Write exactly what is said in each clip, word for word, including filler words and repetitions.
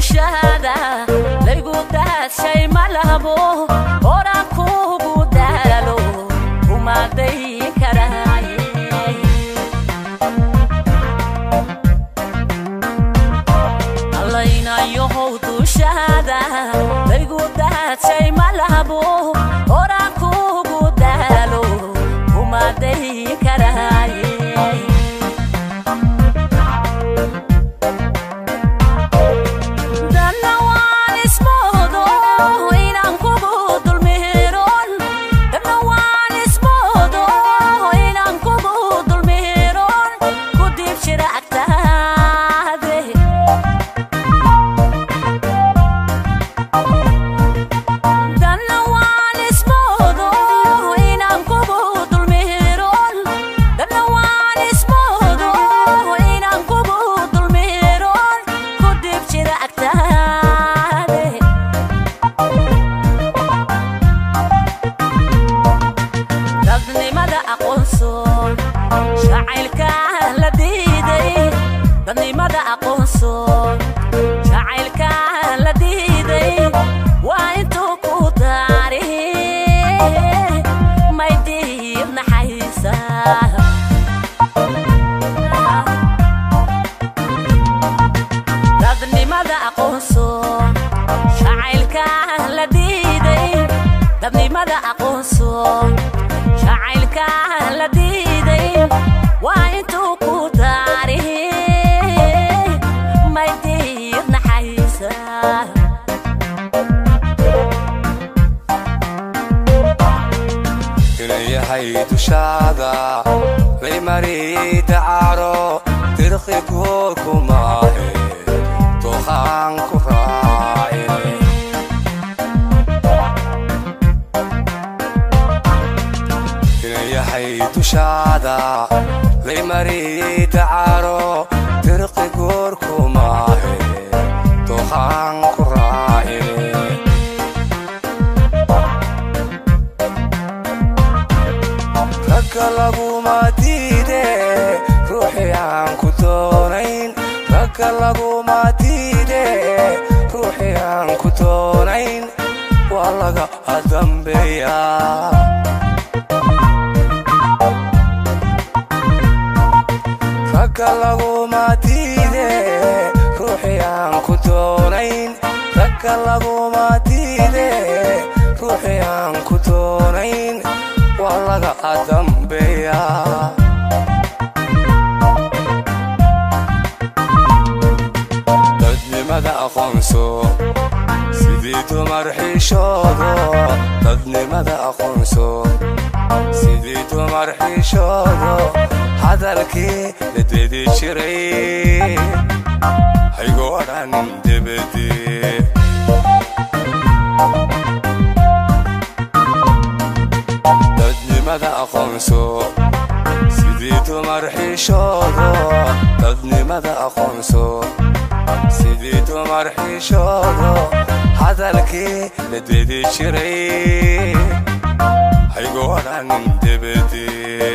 dushada laygu daashay malabo ora kugu daalo kuma day karaay allayna yoho dushada laygu daashay malabo ora kugu daalo kuma day karaay dushada lay mari daaro tirqi kuma to khan ku raay ya hay dushada lay mari daaro tirqi kuma to khan ku raay lagu matide ruuxi aan ku doonayn raka lagu matide ruuxi aan ku doonayn waa laga dambeeya raka lagu matide ruuxi aan ku doonayn raka lagu matide ruuxi aan ku doonayn walaga dambeeya dadnimada aqoonso sidii dumar xishoodo dadnimada aqoonso sidii dumar xishoodo hadalkii la dedi jiray haygo odhan debedee dadnimada aqoonso sidii dumar xishoodo dadnimada aqoonso sidii dumar xishoodo hadalkii la dedi jiray haygo odhan debedee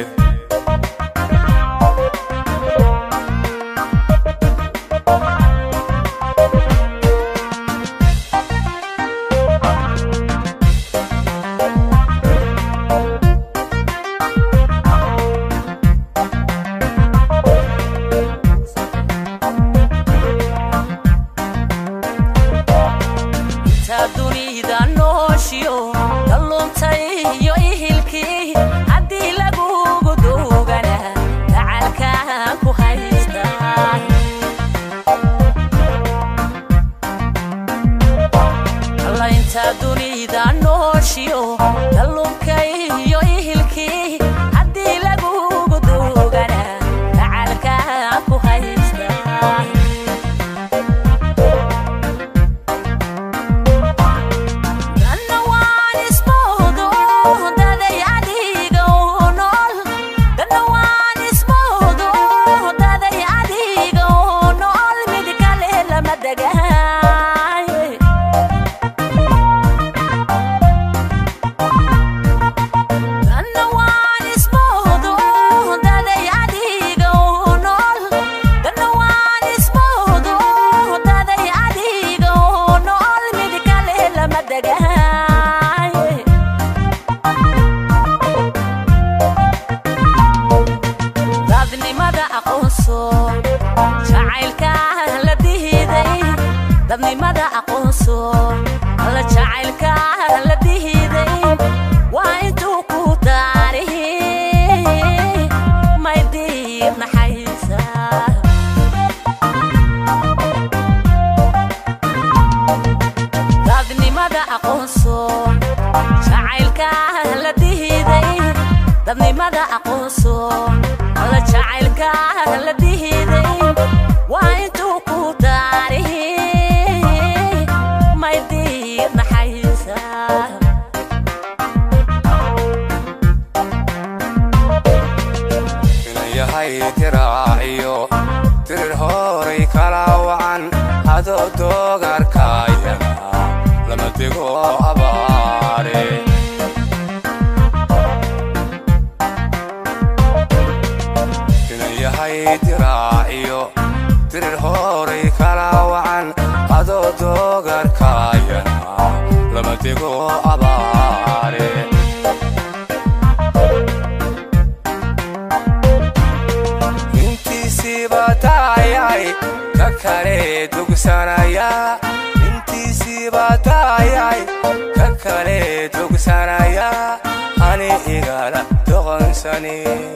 Adigo aqoonso jacaylka la diiday dadnimada aqoonso la jacaylka la diiday waa intuu ku taarihi may diid naxaysa inayahay tiraaciyo tirir horay kala wacan adoo doogarkaya lama digo abaare inayahay tiraaciyo tirir horay kala wacan adoo doogarkaya lama digo abaare intiisiibatayay kakale dugsanaya intiisiibatayay kakale dugsanaya ani igala doqonsani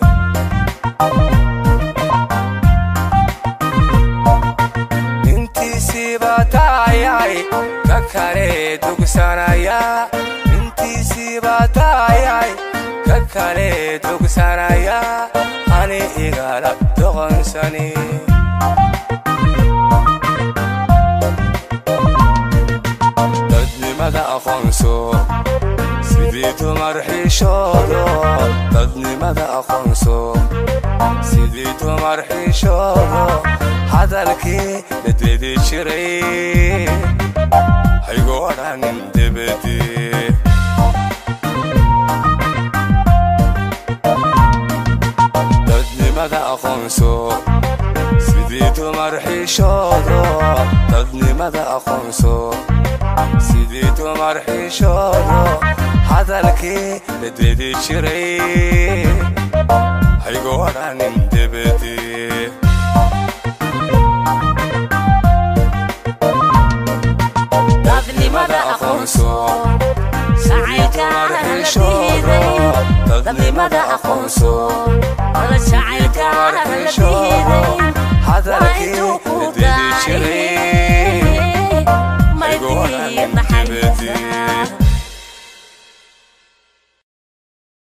intiisiibatayay kakale dugsanaya intiisiibatayay kakale dugsanaya ani igala doqonsani dadnimada aqoonso sidii dumar xishoodo dadnimada aqoonso sidii dumar xishoodo hadalkii dadedi jiray haygu odhanin debedii dadnimada aqoonso sidii dumar xishoodo dadnimada aqoonso sidii dumar xishoodo hadalkii dadedi jiray haygu odhanin debedii dadnimada aqoonso jacaylka la diiday dadnimada aqoonso la jacaylka la diiday hadalkii dadedi jiray haygu odhanin debedii